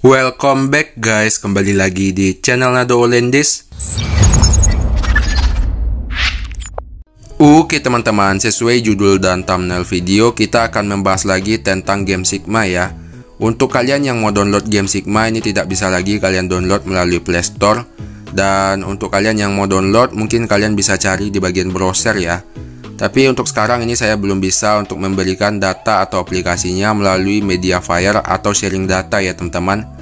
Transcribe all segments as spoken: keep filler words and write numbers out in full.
Welcome back guys, kembali lagi di channel Nado Olendis. Oke teman-teman, sesuai judul dan thumbnail video, kita akan membahas lagi tentang game Sigma ya. Untuk kalian yang mau download game Sigma ini tidak bisa lagi kalian download melalui Play Store. Dan untuk kalian yang mau download, mungkin kalian bisa cari di bagian browser ya. Tapi untuk sekarang ini saya belum bisa untuk memberikan data atau aplikasinya melalui Mediafire atau sharing data ya teman-teman.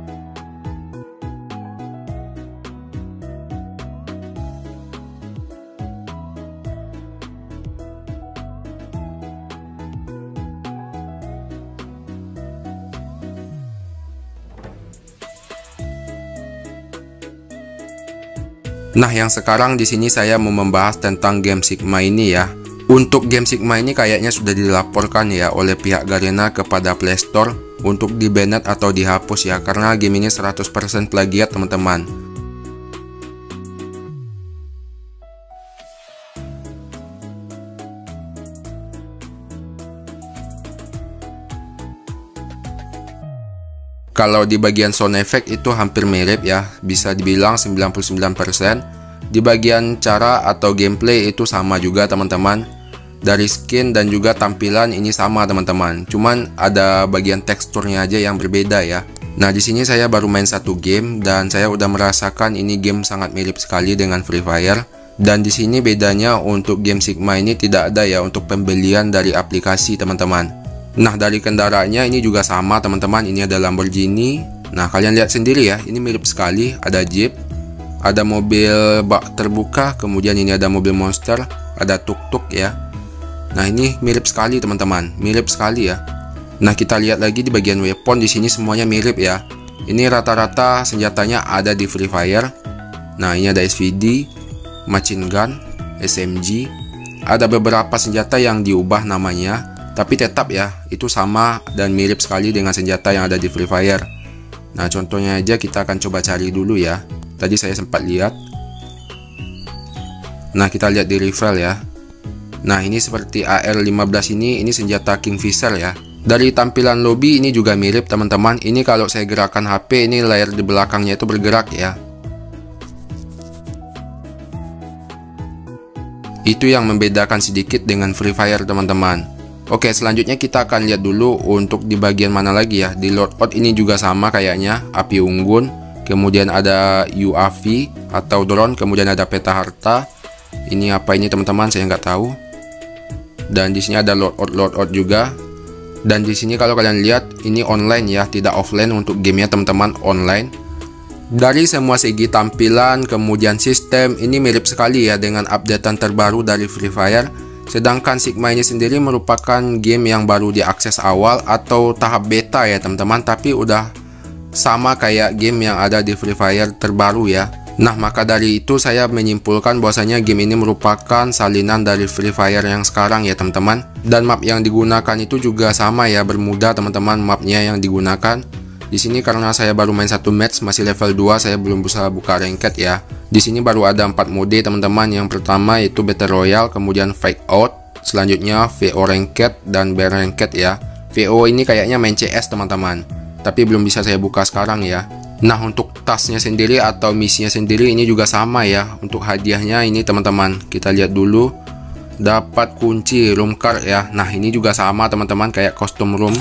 Nah, yang sekarang di sini saya mau membahas tentang game Sigma ini ya. Untuk game Sigma ini kayaknya sudah dilaporkan ya oleh pihak Garena kepada Play Store untuk di-banned atau dihapus ya, karena game ini seratus persen plagiat teman-teman. Kalau di bagian sound effect itu hampir mirip ya, bisa dibilang sembilan puluh sembilan persen. Di bagian cara atau gameplay itu sama juga teman-teman. Dari skin dan juga tampilan ini sama teman-teman. Cuman ada bagian teksturnya aja yang berbeda ya. Nah, di sini saya baru main satu game dan saya udah merasakan ini game sangat mirip sekali dengan Free Fire. Dan di sini bedanya untuk game Sigma ini tidak ada ya untuk pembelian dari aplikasi teman-teman. Nah, dari kendaraannya ini juga sama teman-teman, ini ada Lamborghini. Nah, kalian lihat sendiri ya, ini mirip sekali, ada Jeep, ada mobil bak terbuka, kemudian ini ada mobil monster, ada tuk-tuk ya. Nah, ini mirip sekali teman-teman, mirip sekali ya. Nah, kita lihat lagi di bagian weapon, di sini semuanya mirip ya. Ini rata-rata senjatanya ada di Free Fire. Nah, ini ada S V D, machine gun, S M G. Ada beberapa senjata yang diubah namanya, tapi tetap ya, itu sama dan mirip sekali dengan senjata yang ada di Free Fire. Nah, contohnya aja kita akan coba cari dulu ya. Tadi saya sempat lihat. Nah, kita lihat di rival ya. Nah, ini seperti A R lima belas ini, ini senjata Kingfisher ya. Dari tampilan lobby ini juga mirip teman-teman. Ini kalau saya gerakan H P, ini layar di belakangnya itu bergerak ya. Itu yang membedakan sedikit dengan Free Fire teman-teman. Oke, selanjutnya kita akan lihat dulu untuk di bagian mana lagi ya. Di loadout ini juga sama kayaknya, api unggun, kemudian ada U A V atau drone, kemudian ada peta harta. Ini apa ini teman-teman, saya nggak tahu. Dan di sini ada loadout loadout juga. Dan di sini kalau kalian lihat ini online ya, tidak offline untuk gamenya teman-teman, online. Dari semua segi tampilan, kemudian sistem, ini mirip sekali ya dengan updatean terbaru dari Free Fire. Sedangkan Sigma ini sendiri merupakan game yang baru diakses awal atau tahap beta ya teman-teman, tapi udah sama kayak game yang ada di Free Fire terbaru ya. Nah, maka dari itu saya menyimpulkan bahwasanya game ini merupakan salinan dari Free Fire yang sekarang ya teman-teman. Dan map yang digunakan itu juga sama ya, Bermuda teman-teman mapnya yang digunakan. Di sini karena saya baru main satu match, masih level dua, saya belum bisa buka ranked ya. Di sini baru ada empat mode teman-teman. Yang pertama itu Battle Royale, kemudian Fight Out, selanjutnya V O Ranked dan Bare Ranked ya. V O ini kayaknya main C S teman-teman, tapi belum bisa saya buka sekarang ya. Nah, untuk tasnya sendiri atau misinya sendiri ini juga sama ya. Untuk hadiahnya ini teman-teman, kita lihat dulu. Dapat kunci room card ya. Nah, ini juga sama teman-teman kayak kostum room.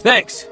Thanks.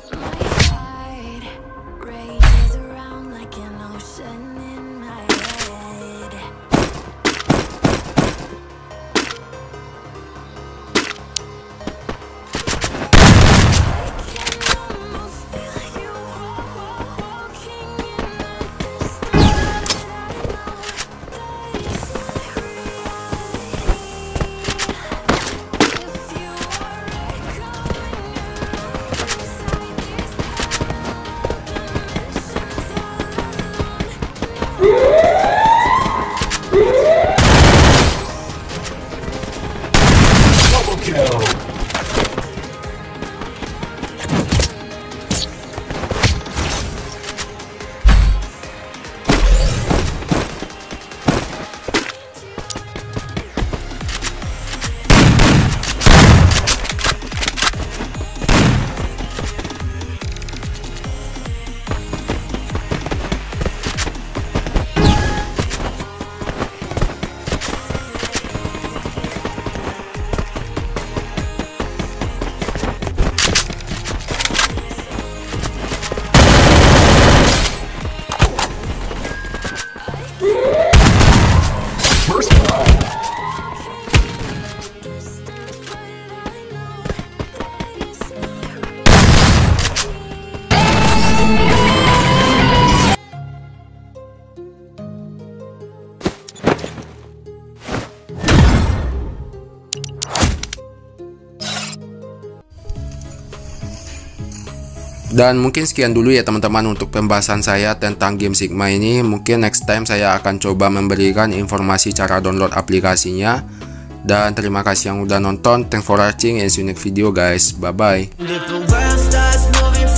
Dan mungkin sekian dulu ya teman-teman untuk pembahasan saya tentang game Sigma ini. Mungkin next time saya akan coba memberikan informasi cara download aplikasinya. Dan terima kasih yang udah nonton. Thanks for watching and see you next video guys. Bye bye.